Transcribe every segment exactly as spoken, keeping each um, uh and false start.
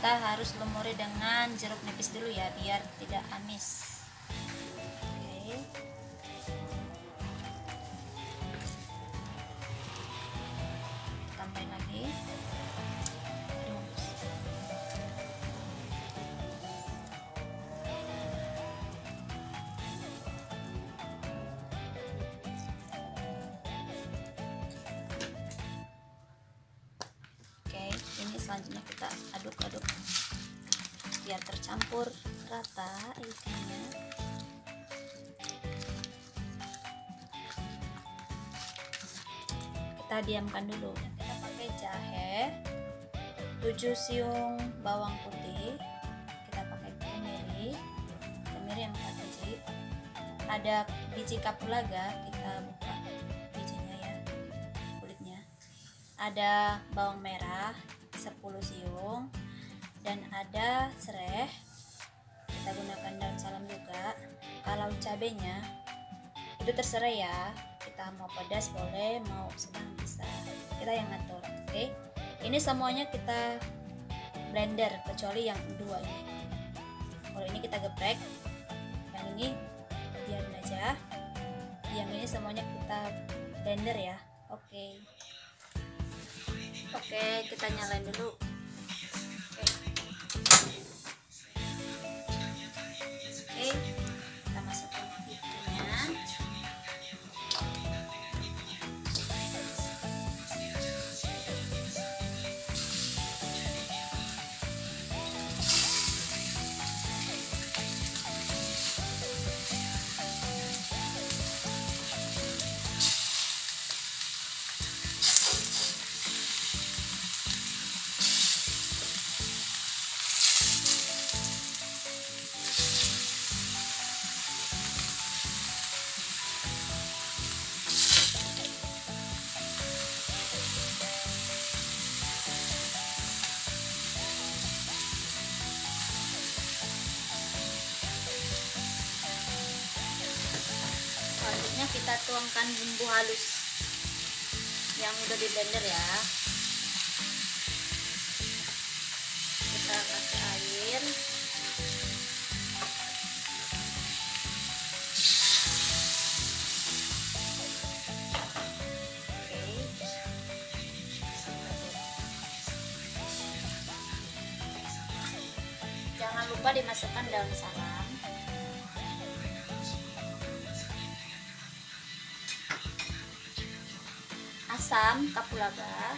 kita harus lumuri dengan jeruk nipis dulu ya, biar tidak amis. Oke. Tambahin lagi. Selanjutnya kita aduk-aduk biar tercampur rata ikannya. Kita diamkan dulu. Kita pakai jahe, tujuh siung bawang putih, kita pakai kemiri, kemiri yang empat biji, ada biji kapulaga, kita buka bijinya ya, kulitnya, ada bawang merah sepuluh siung, dan ada serai, kita gunakan daun salam juga. Kalau cabenya itu terserah ya, kita mau pedas boleh, mau sedang bisa, kita yang ngatur. Oke, ini semuanya kita blender kecuali yang dua ini. Kalau ini kita geprek, yang ini biarin aja, yang ini semuanya kita blender ya. Oke. Oke, kita nyalain dulu. Oke. Oke, kita masukkan ikannya. Selanjutnya kita tuangkan bumbu halus yang udah di blender ya. Kita kasih air. Oke. Jangan lupa dimasukkan daun salam. Asam kapulaga,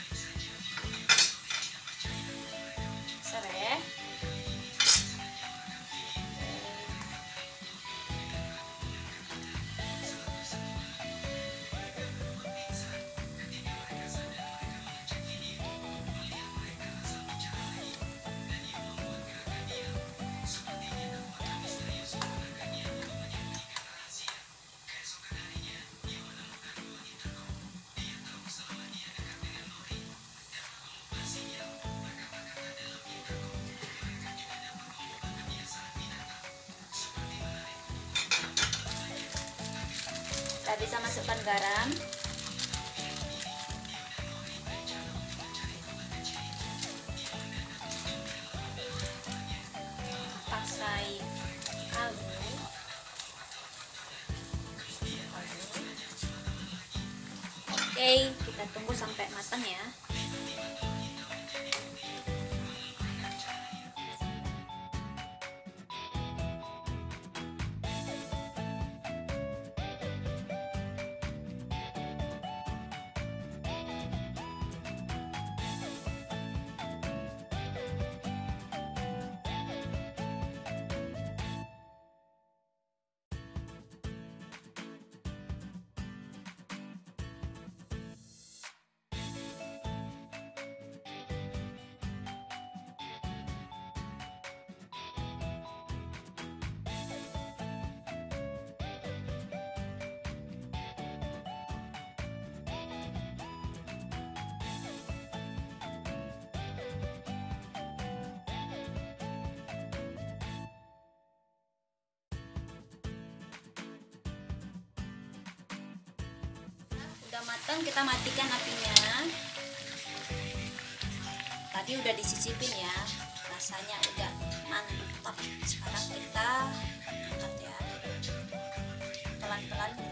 serai, kita bisa masukkan garam, pakai kaldu, oke, kita tunggu sampai matang ya. Udah matang, kita matikan apinya. Tadi udah dicicipin ya. rasanya udah mantap. Sekarang kita angkat ya, pelan-pelan